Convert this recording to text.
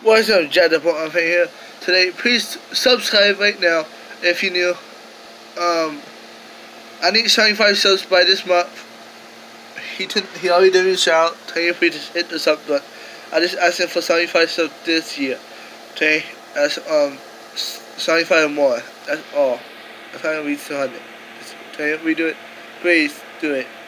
What's up, Jadapon? I'm here today. Please subscribe right now if you're new. I need 75 subs by this month. He already did his shout. Tell you if we just hit the sub button. I just asked him for 75 subs this year. Okay, that's 75 or more. That's all. I'm trying to reach 200. Okay, we do it. Please do it.